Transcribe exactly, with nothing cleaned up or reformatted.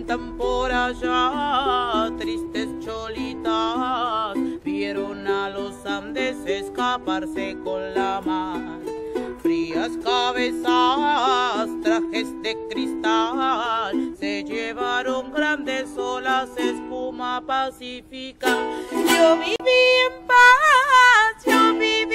Cuentan por allá tristes cholitas, vieron a los Andes escaparse con la mar. Frías cabezas, trajes de cristal, se llevaron grandes olas, espuma pacífica. Yo viví en paz, yo viví